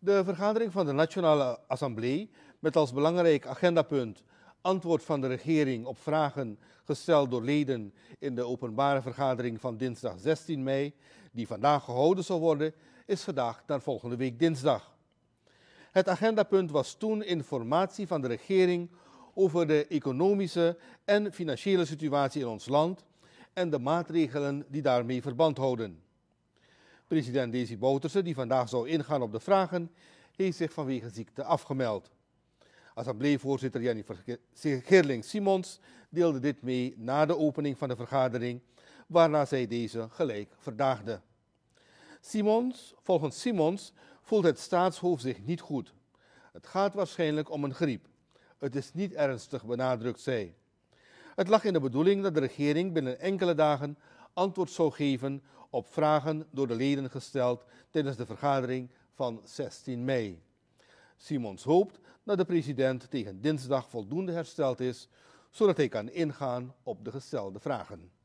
De vergadering van de Nationale Assemblée met als belangrijk agendapunt antwoord van de regering op vragen gesteld door leden in de openbare vergadering van dinsdag 16 mei, die vandaag gehouden zal worden, is verdaagd naar volgende week dinsdag. Het agendapunt was toen informatie van de regering over de economische en financiële situatie in ons land en de maatregelen die daarmee verband houden. President Desi Bouterse, die vandaag zou ingaan op de vragen, heeft zich vanwege ziekte afgemeld. Assembleevoorzitter Jennifer Geerling-Simons deelde dit mee na de opening van de vergadering, waarna zij deze gelijk verdaagde. Volgens Simons voelt het staatshoofd zich niet goed. Het gaat waarschijnlijk om een griep. Het is niet ernstig, benadrukt zij. Het lag in de bedoeling dat de regering binnen enkele dagen antwoord zou geven op vragen door de leden gesteld tijdens de vergadering van 16 mei. Simons hoopt dat de president tegen dinsdag voldoende hersteld is, zodat hij kan ingaan op de gestelde vragen.